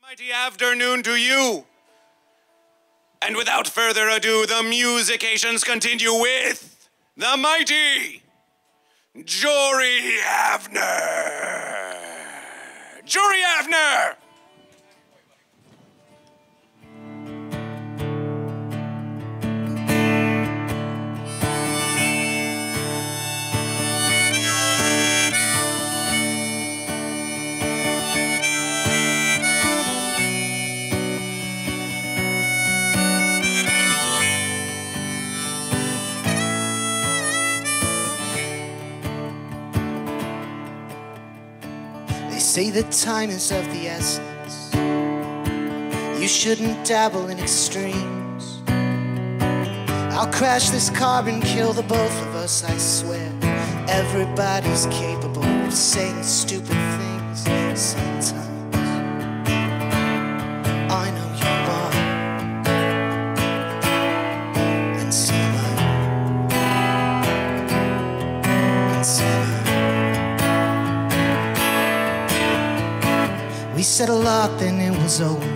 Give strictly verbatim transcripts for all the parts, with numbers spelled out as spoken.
Mighty afternoon to you. And without further ado, the musications continue with the mighty Jory Avner. Jory Avner! They say that time is of the essence. You shouldn't dabble in extremes. I'll crash this car and kill the both of us, I swear. Everybody's capable of saying stupid things sometimes. I know you are, and so am I, and so am I. We said a lot, then it was over.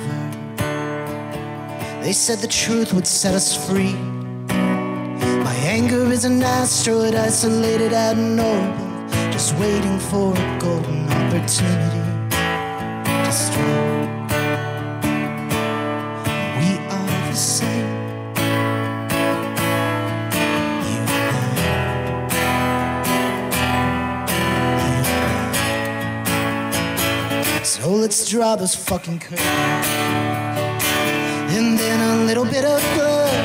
They said the truth would set us free. My anger is an asteroid isolated out in orbit, just waiting for a golden opportunity to strike. We are the same, you and I, you and I. So let's draw those fucking curtains, and then a little bit of blood,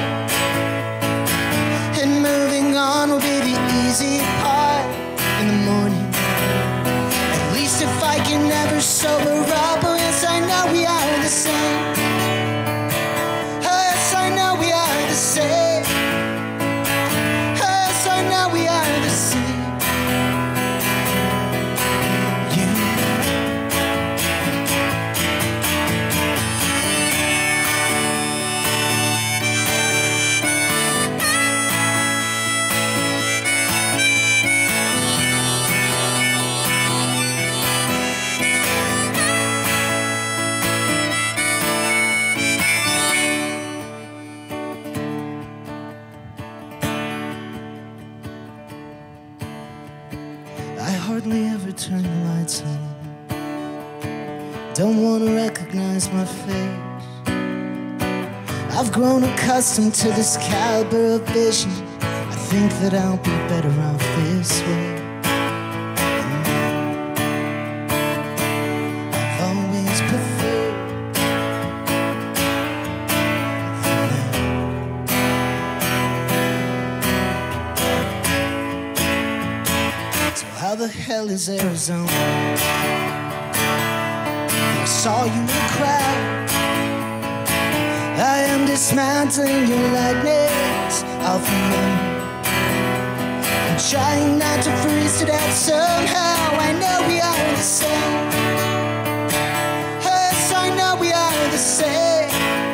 and moving on will be the easy part in the morning. At least if I can never sober up, oh yes, I know we are the same. Oh yes, I know we are the same. Oh yes, I know we are the same. You I hardly ever turn the lights on. Don't want to recognize my face. I've grown accustomed to this caliber of vision. I think that I'll be better off this way. I've always preferred the night. So how the hell is Arizona? I saw you in the crowd. I am dismantling your lightnings off the moon. I'm trying not to freeze to death somehow. I know we are the same. Yes, I know we are the same.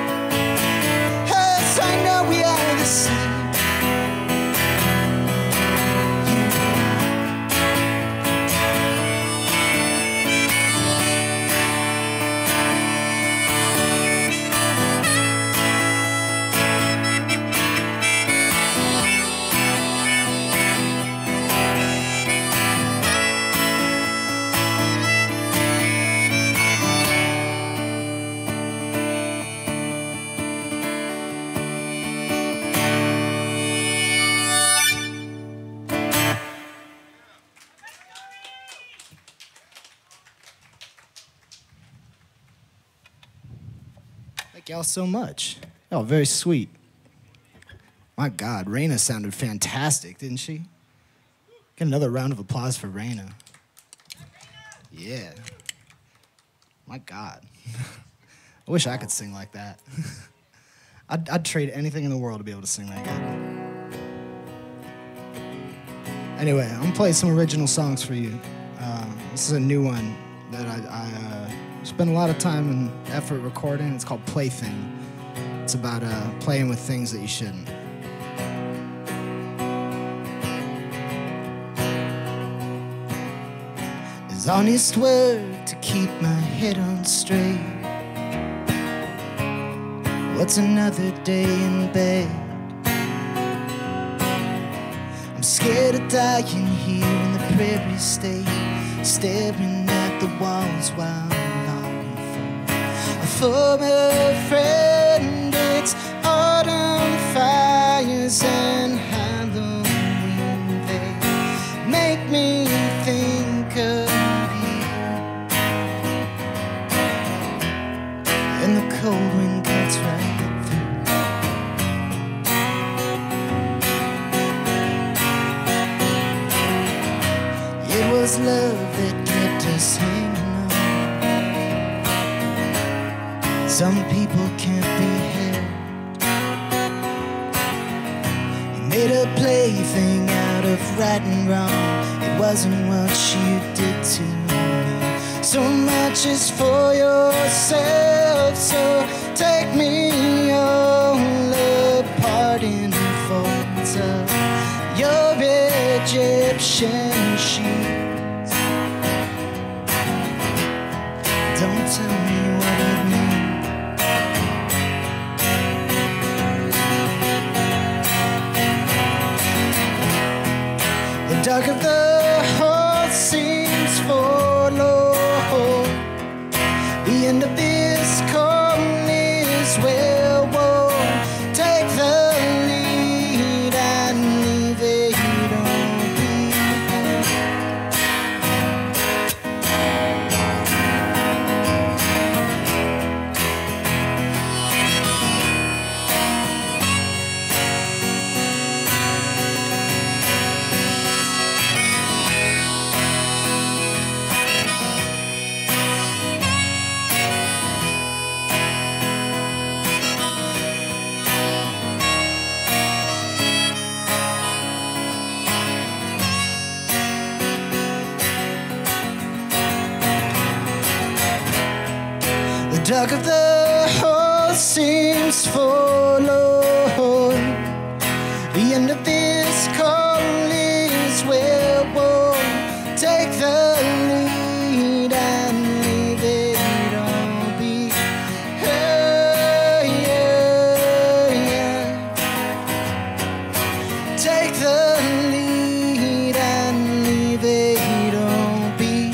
Yes, I know we are the same. Thank y'all so much. Oh, very sweet. My God, Raina sounded fantastic, didn't she? Get another round of applause for Raina. Yeah. My God. I wish I could sing like that. I'd, I'd trade anything in the world to be able to sing that good. Anyway, I'm gonna play some original songs for you. Uh, this is a new one that I, I uh, spent a lot of time and effort recording. It's called Plaything. It's about uh, playing with things that you shouldn't. His honest word to keep my head on straight. What's another day in bed? I'm scared of dying here in the prairie state, staring at the walls while I'm longing for a former friend. It's autumn fires and Halloween. They make me think of you, and the cold wind cuts right through. It was love that kept us hanging on. Some people can't be held. You made a plaything out of right and wrong. It wasn't what you did to me. So much is for yourself, so take me all apart in folds of your Egyptian sheets. Don't tell me what it means. The dark of the hall seems forlorn. The end of this call is well worn. Take the lead and leave it on me. The dark of the hall seems forlorn. The end of this call is well worn. Take the lead and leave it on me. Hey, yeah, yeah. Take the lead and leave it on me.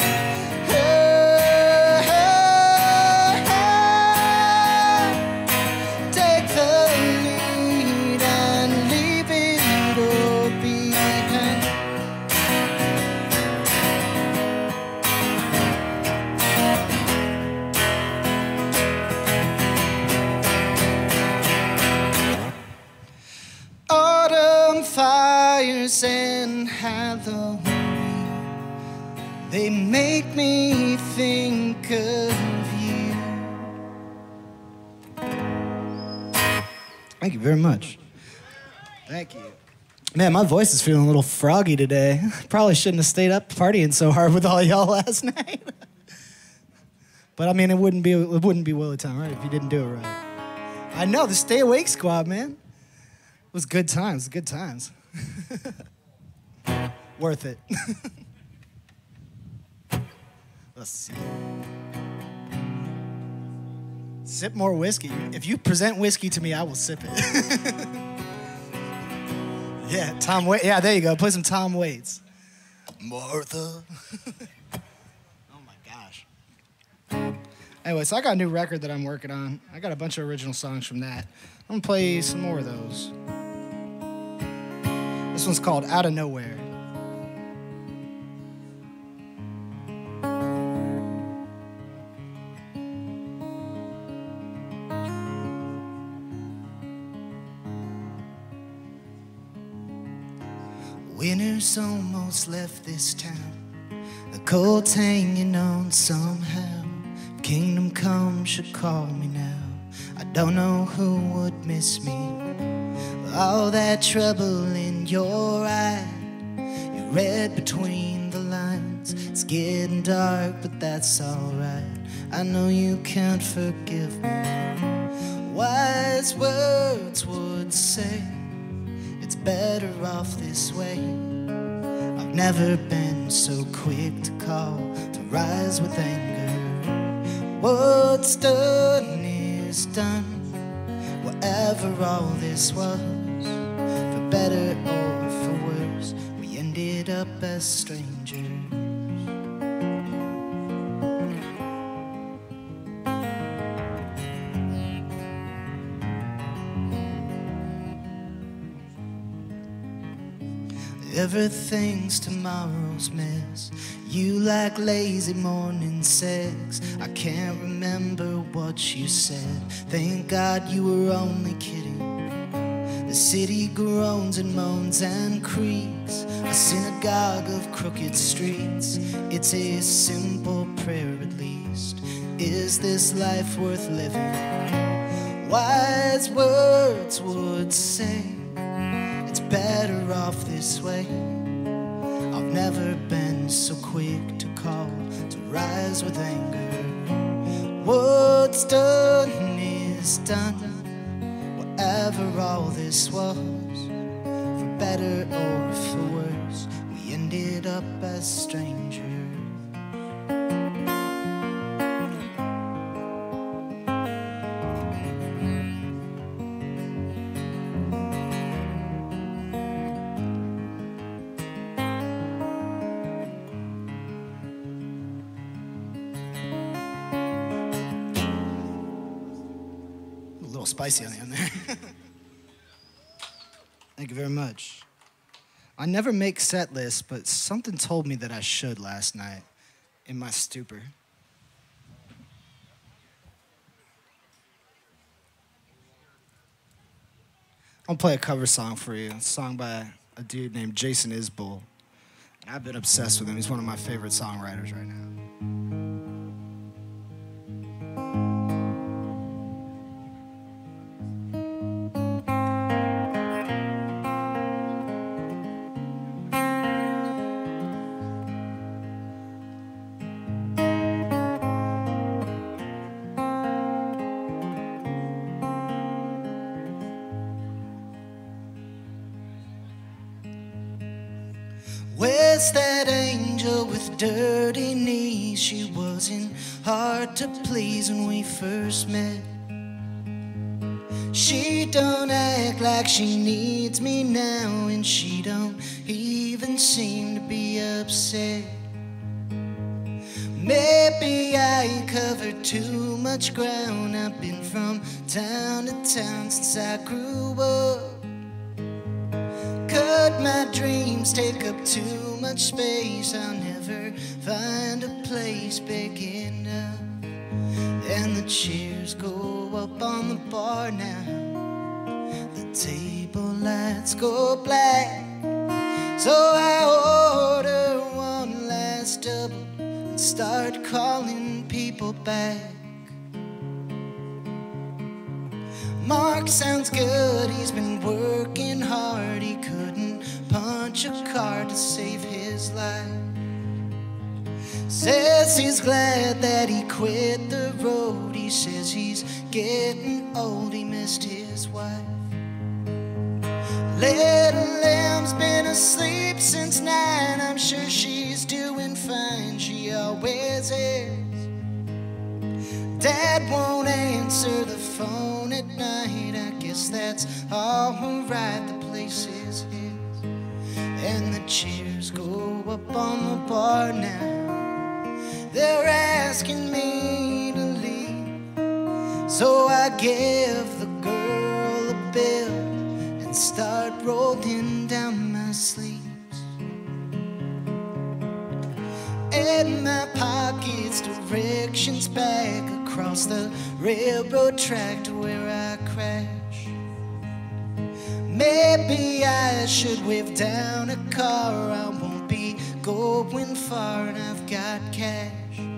Autumn fires and Halloween, they make me think of you. Thank you very much. Thank you. Man, my voice is feeling a little froggy today. Probably shouldn't have stayed up partying so hard with all y'all last night. But I mean, it wouldn't be it wouldn't be Willie Time, right, if you didn't do it right. I know, the Stay Awake Squad, man. It was good times, good times. Worth it. Let's see. Sip more whiskey. If you present whiskey to me, I will sip it. Yeah, Tom Waits. Yeah, there you go. Play some Tom Waits. Martha. Oh my gosh. Anyway, so I got a new record that I'm working on. I got a bunch of original songs from that. I'm gonna play some more of those. This one's called Out of Nowhere. Winter's almost left this town. The cold's hanging on somehow. Kingdom Come should call me now. I don't know who would miss me. All that trouble in your eye, you read between the lines. It's getting dark, but that's alright. I know you can't forgive me. Wise words would say it's better off this way. I've never been so quick to call, to rise with anger. What's done is done. whatever all this was, for better or for worse, we ended up as strangers. Everything's tomorrow's mess. You like lazy morning sex. I can't remember what you said. Thank God you were only kidding. The city groans and moans and creaks, a synagogue of crooked streets. It's a simple prayer at least. Is this life worth living? Wise words would say it's better off this way. I've never been so quick to call, to rise with anger. What's done is done, whatever all this was, for better or for worse, we ended up as strangers. Spicy on the end there. Thank you very much. I never make set lists, but something told me that I should last night in my stupor. I'll play a cover song for you. It's a song by a dude named Jason Isbell. And I've been obsessed with him. He's one of my favorite songwriters right now. Where's that angel with dirty knees? She wasn't hard to please when we first met. She don't act like she needs me now, and she don't even seem to be upset. Maybe I covered too much ground. I've been from town to town since I grew up. Could my dreams take up too much space? I'll never find a place big enough. And the chairs go up on the bar now. The table lights go black. So I order one last double and start calling people back. Mark sounds good, he's been working hard. He couldn't punch a card to save his life. Says he's glad that he quit the road. He says he's getting old, he missed his wife. Little Lamb's been asleep since nine. I'm sure she's doing fine, she always is. Dad won't answer the phone at night. I guess that's alright, the place is his. And the chairs go up on the bar now. They're asking me to leave. So I give the girl a bill and start rolling down my sleeves. In my pockets, directions back across the railroad track to where I crash. Maybe I should wave down a car. I won't be going far and I've got cash.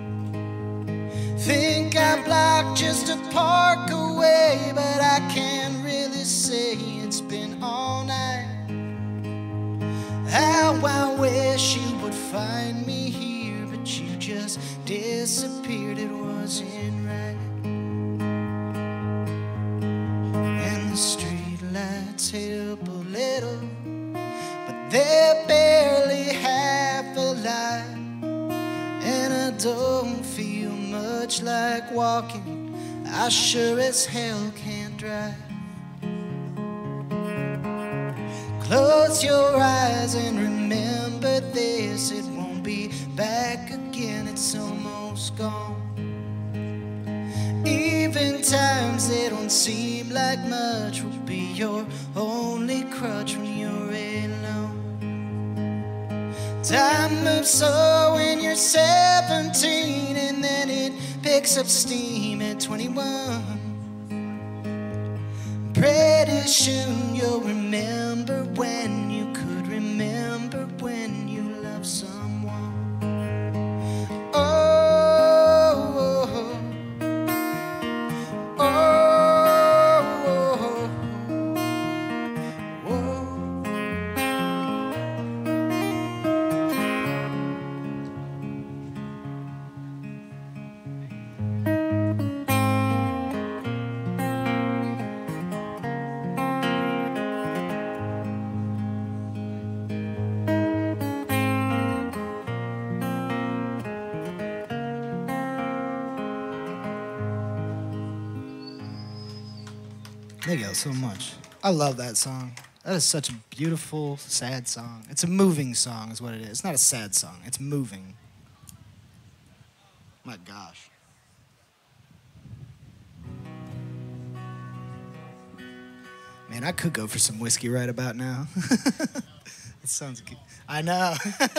Think I blocked just to park away, but I can't really say it's been all night. How I wish you would find me here, but you just disappeared, it wasn't right. And the street lights help a little, but they're barely half alive. And I don't feel much like walking, I sure as hell can't drive. Close your eyes and remember this. It won't be back again, it's almost gone. Even times they don't seem like much will be your only crutch when you're alone. Time moves slow when you're seventeen, and then it picks up steam at twenty-one. Pretty soon you'll remember when you could remember when you loved someone. Oh, oh, oh, oh. Thank you so much. I love that song. That is such a beautiful, sad song. It's a moving song is what it is. It's not a sad song. It's moving. My gosh. Man, I could go for some whiskey right about now. It sounds good. I know.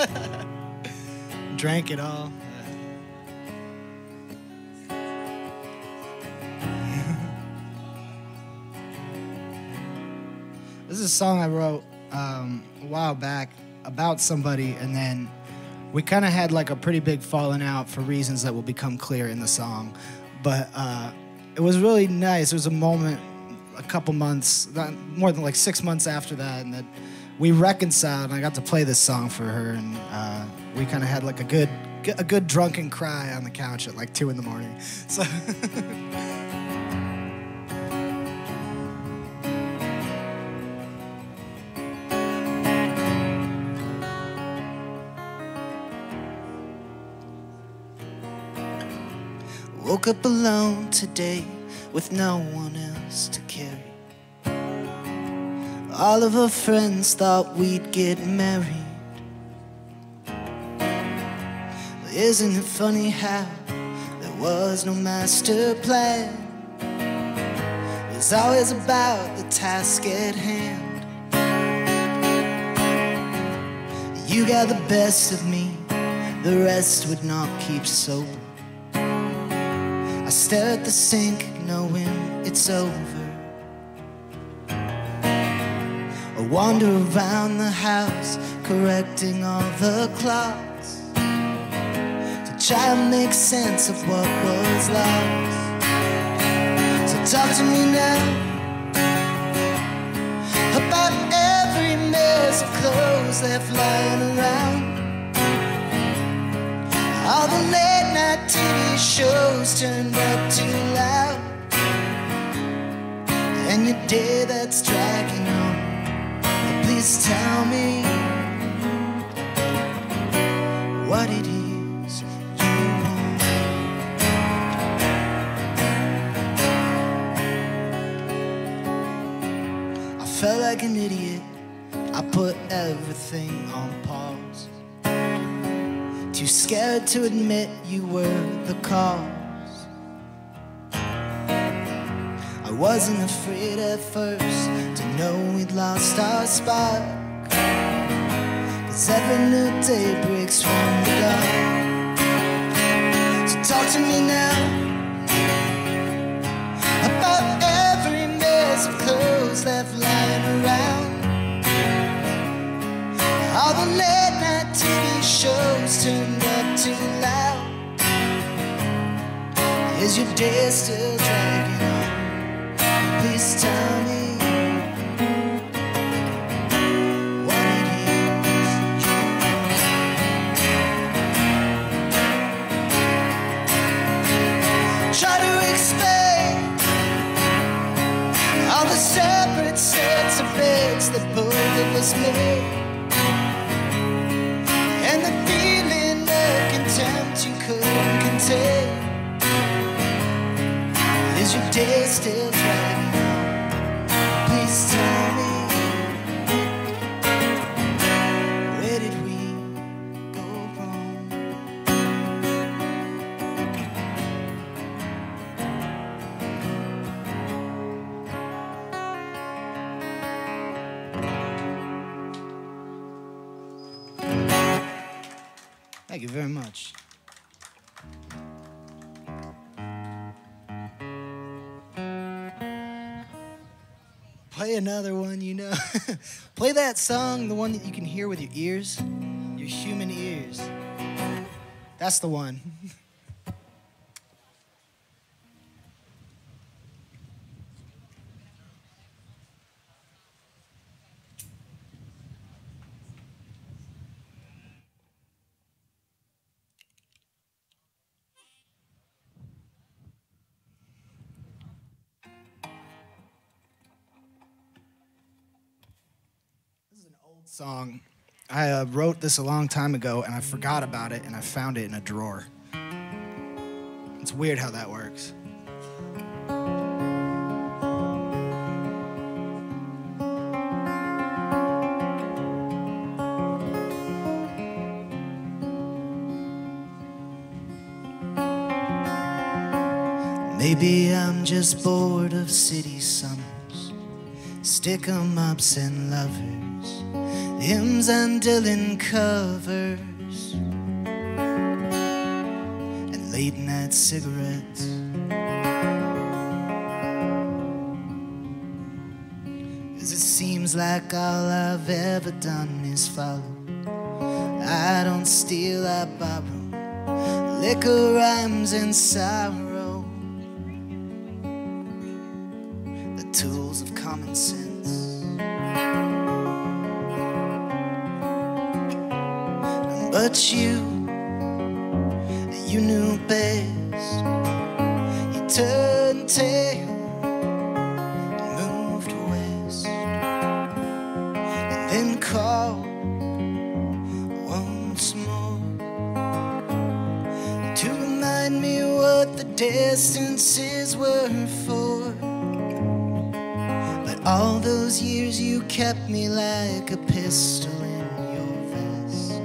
Drank it all. This is a song I wrote um, a while back about somebody, and then we kind of had like a pretty big falling out for reasons that will become clear in the song. But uh, it was really nice. It was a moment, a couple months, not more than like six months after that, and that we reconciled, and I got to play this song for her, and uh, we kind of had like a good, a good drunken cry on the couch at like two in the morning. So. Woke up alone today with no one else to carry. All of our friends thought we'd get married. But isn't it funny how there was no master plan? It was always about the task at hand. You got the best of me, the rest would not keep sober. I stare at the sink knowing it's over. I wander around the house correcting all the clocks to try to make sense of what was lost. So talk to me now about every mess of clothes left lying around. All the late night T V shows turned up too loud, and your day that's dragging on. Please tell me what it is you want. I felt like an idiot. I put everything on pause. Too scared to admit you were the cause. I wasn't afraid at first to know we'd lost our spark, 'cause every new day breaks from the dark. So talk to me now about every mess of clothes left lying around. All the late night T V shows turned up too loud. Is your day still dragging on? Please tell me what it is you want. Try to explain all the separate sets of beds that both of us made, and the feeling of contempt you couldn't contain. Is your day still dragging on? Please tell me Thank you very much. Play another one, you know. Play that song, the one that you can hear with your ears, your human ears. That's the one. Song. I uh, wrote this a long time ago and I forgot about it and I found it in a drawer. It's weird how that works. Maybe I'm just bored of city summers, stick 'em ups and lovers, hymns and Dylan covers, and late night cigarettes. Cause it seems like all I've ever done is follow. I don't steal, I borrow liquor, rhymes, and sorrow, the tools of common sense. But you, you knew best. You turned tail and moved west, and then called once more to remind me what the distances were for. But all those years you kept me like a pistol in your vest,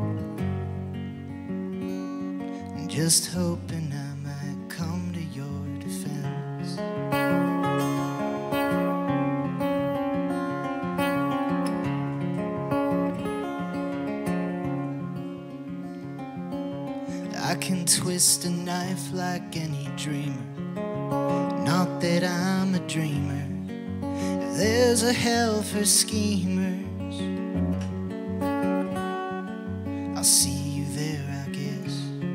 just hoping I might come to your defense. I can twist a knife like any dreamer, not that I'm a dreamer. If there's a hell for schemers, I'll see you there, I guess.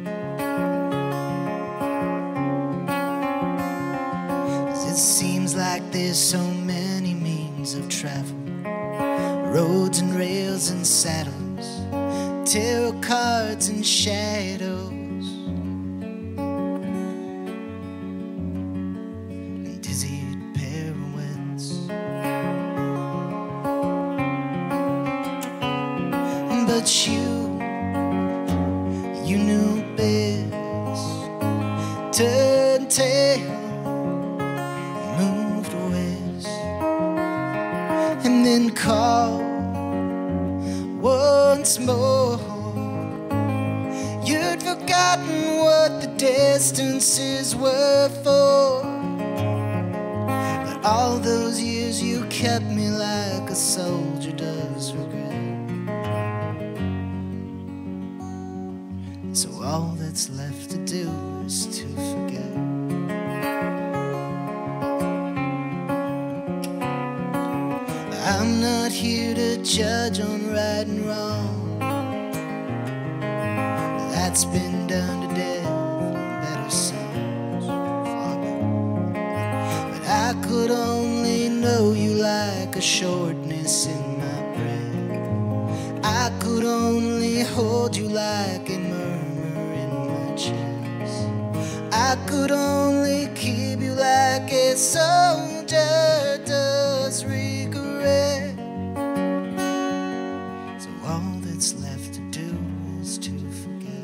It seems like there's so many means of travel, roads and rails and saddles, tarot cards and shadows, and dizzied pirouettes. But you, you knew best. Turned tail, moved west, and then called once more. You'd forgotten what the distances were for, but all those years you kept me like a soldier does regret. So all that's left to do is to forget. I'm not here to judge on right and wrong. That's been done to death in better songs. But I could only know you like a shortness in my breath. I could only hold you like a murmur in my chest. I could only keep you like a soldier does regret. So all that's left to do is to forget.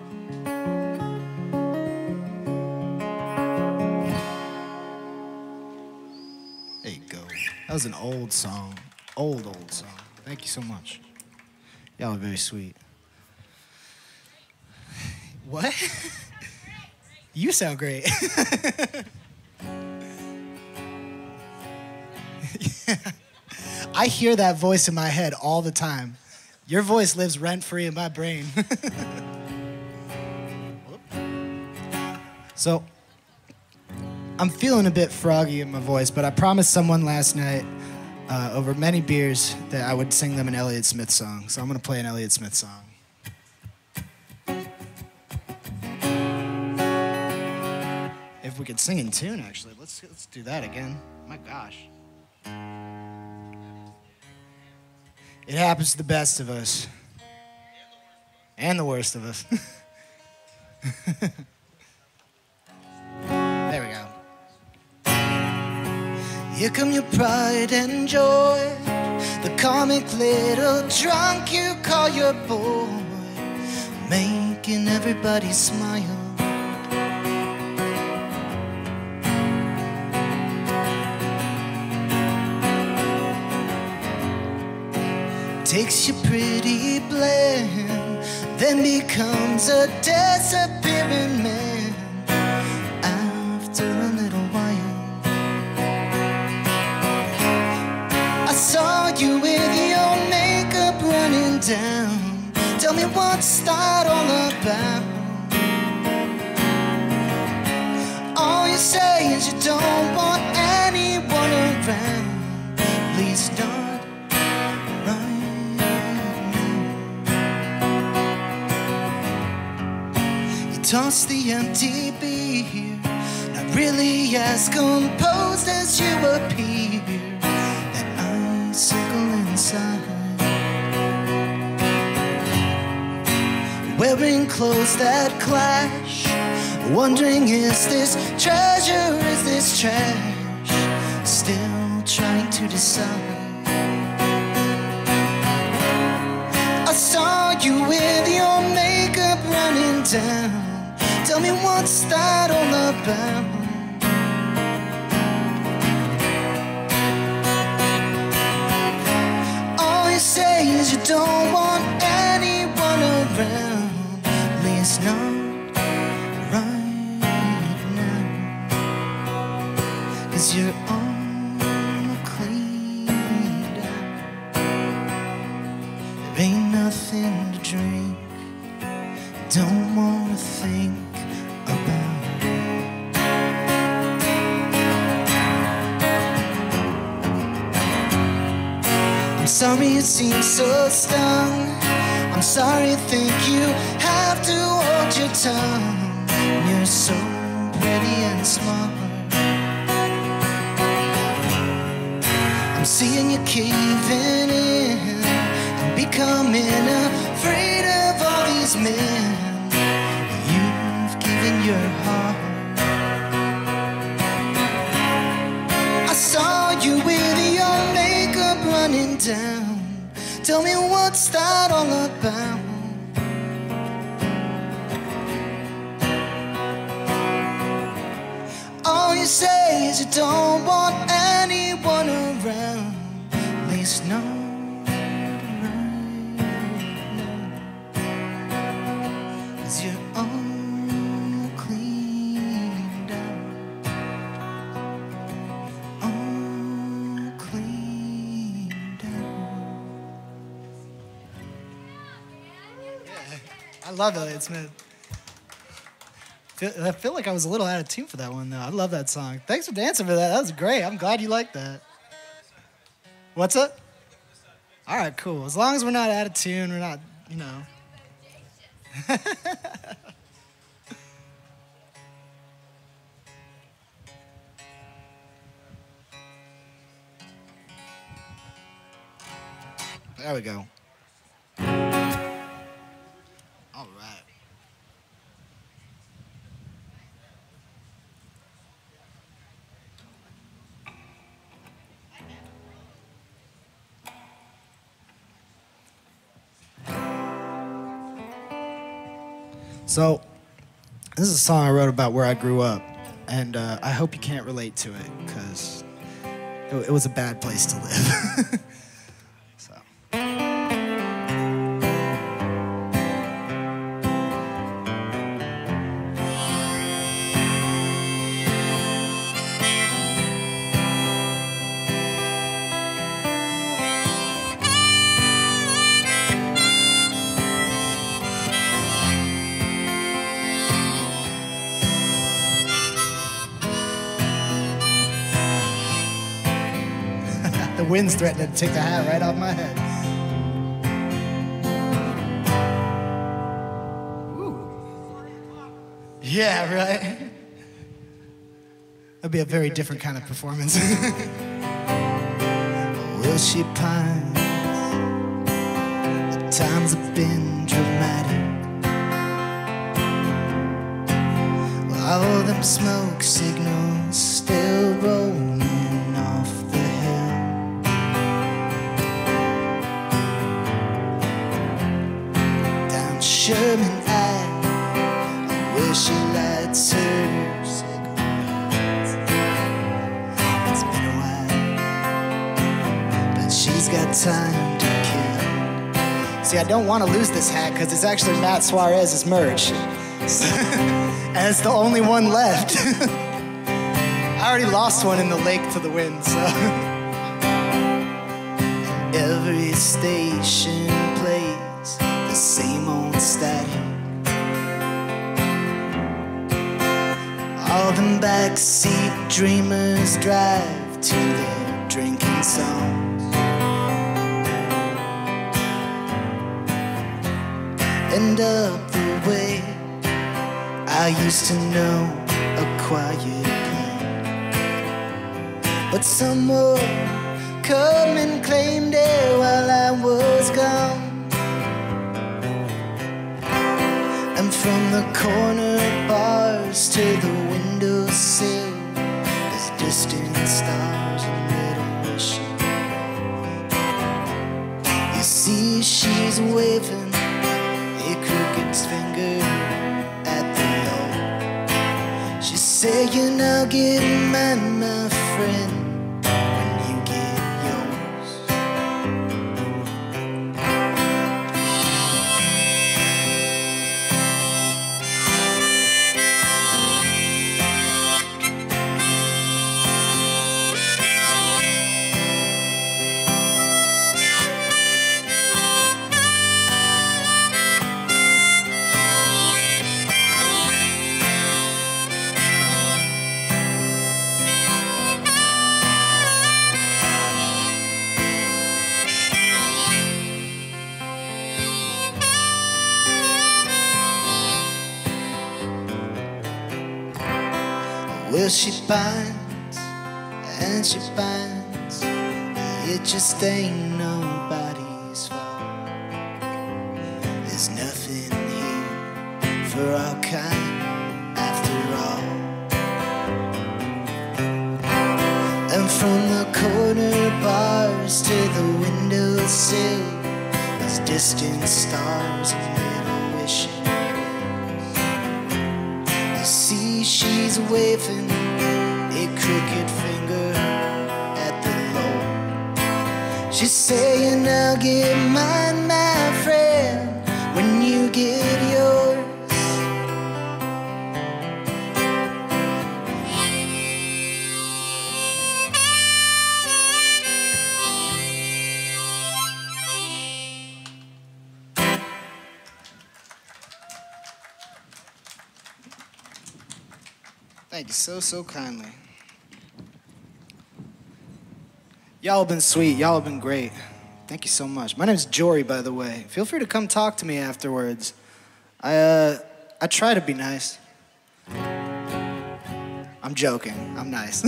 There you go. That was an old song. Old, old song. Thank you so much. Y'all are very sweet. What? You sound great. Yeah. I hear that voice in my head all the time. Your voice lives rent-free in my brain. So, I'm feeling a bit froggy in my voice, but I promised someone last night uh, over many beers that I would sing them an Elliott Smith song. So I'm gonna play an Elliott Smith song. If we could sing in tune, actually, let's let's do that again. My gosh. It happens to the best of us. And the worst of us. There we go. Here come your pride and joy, the comic little drunk you call your boy, making everybody smile. Takes your pretty blend, then becomes a disappearing man after a little while. I saw you with your makeup running down. Tell me what's that all about? All you say is you don't want anyone around. Please don't. Toss the empty beer, not really as composed as you appear. That icicle inside, wearing clothes that clash, wondering is this treasure, is this trash? Still trying to decide. I saw you with your makeup running down. Tell me what's that all about? All you say is you don't want anyone around. At least not right now. 'Cause you're all cleaned out. There ain't nothing to drink. Don't wanna think about it. I'm sorry you seem so stung. I'm sorry you think you have to hold your tongue. You're so pretty and smart. I'm seeing you caving in and becoming afraid of all these men. Your heart. I saw you with your makeup running down. Tell me what's that all about? All you say is you don't want anyone around. At least not right now. 'Cause you're all I love Elliott Smith. I feel like I was a little out of tune for that one, though. I love that song. Thanks for dancing for that. That was great. I'm glad you liked that. What's up? All right, cool. As long as we're not out of tune, we're not, you know. There we go. All right. So, this is a song I wrote about where I grew up, and uh, I hope you can't relate to it, because it, it was a bad place to live. So. The wind's threatening to take the hat right off my head. Ooh. Yeah, right? That'd be a very different kind of performance. Will she pine? The times have been dramatic. All them smoke signals still rolling off the hill. Down Sherman Ave, I wish she lights her cigarettes. It's been a while, but she's got time to kill. See, I don't want to lose this hat because it's actually Matt Suarez's merch. And it's the only one left. I already lost one in the lake to the wind, so. Every station plays the same old static. All them backseat dreamers drive to their drinking songs. And up the way I used to know a quiet place, but someone come and claimed it while I was gone. And from the corner bars to the windowsill, there's distant stars and little wishing. You see she's waving a crooked finger at the Lord. She's saying, I'll get mine, my friend, when you get yours. Well, she binds and she binds, it just ain't nobody's fault. There's nothing here for our kind after all. And from the corner bars to the windowsill, there's distant stars and little wishing. You see she's waving a crooked finger at the Lord. She's saying, I'll get mine, my friend, when you get yours. Thank you so, so kindly. Y'all have been sweet. Y'all have been great. Thank you so much. My name's Jory, by the way. Feel free to come talk to me afterwards. I, uh, I try to be nice. I'm joking. I'm nice.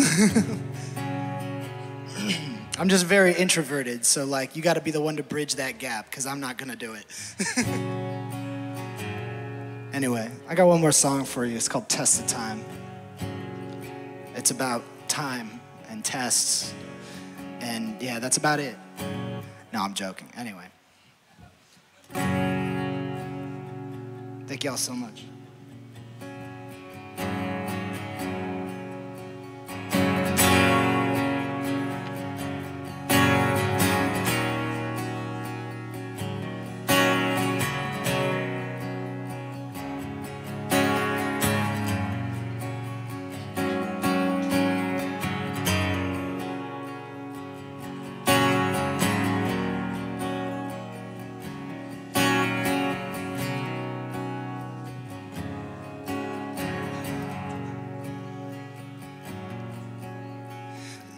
I'm just very introverted, so, like, you gotta be the one to bridge that gap, because I'm not gonna do it. Anyway, I got one more song for you. It's called Test of Time. It's about time and tests, and yeah, that's about it. No, I'm joking. Anyway. Thank y'all so much.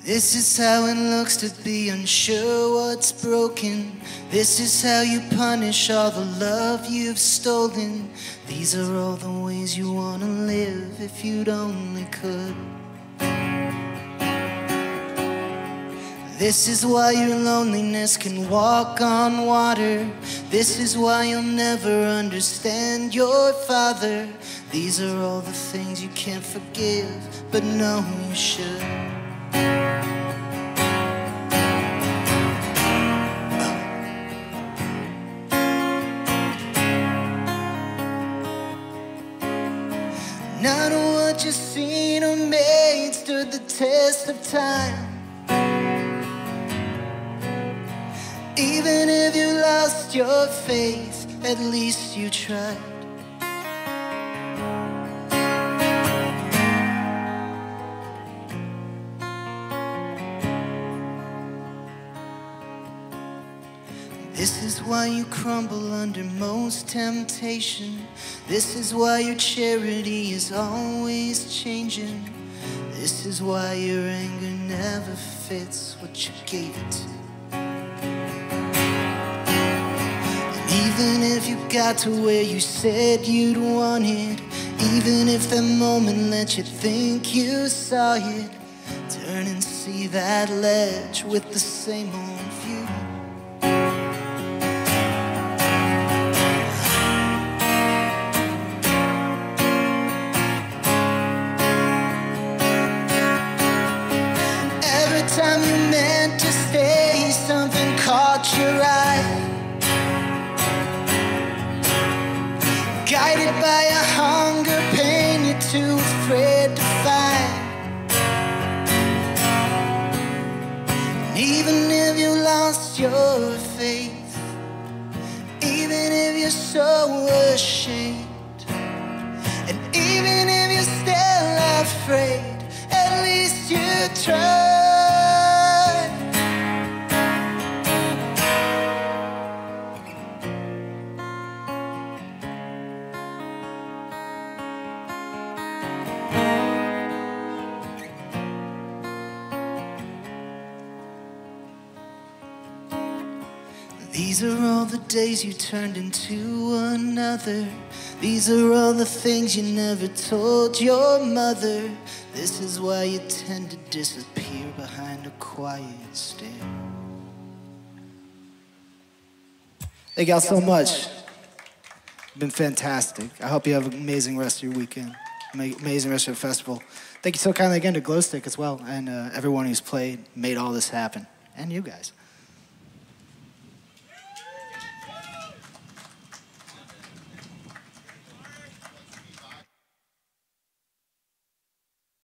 This is how it looks to be unsure what's broken. This is how you punish all the love you've stolen. These are all the ways you wanna live if you'd only could. This is why your loneliness can walk on water. This is why you'll never understand your father. These are all the things you can't forgive, but know you should. None of what you've seen or made stood the test of time. Even if you lost your faith, at least you tried. This is why you crumble under most temptation. This is why your charity is always changing. This is why your anger never fits what you gave it to. Even if you got to where you said you'd want it, even if that moment let you think you saw it, turn and see that ledge with the same old view. Every time you meant to stay, something caught your eye. Guided by a hunger pain you're too afraid to find. And even if you lost your faith, even if you're so ashamed, and even if you're still afraid, at least you tried. These are all the days you turned into another. These are all the things you never told your mother. This is why you tend to disappear behind a quiet stare. Thank y'all so much. It's been fantastic. I hope you have an amazing rest of your weekend. Amazing rest of your festival. Thank you so kindly again to Glowstick as well, and uh, everyone who's played, made all this happen, and you guys.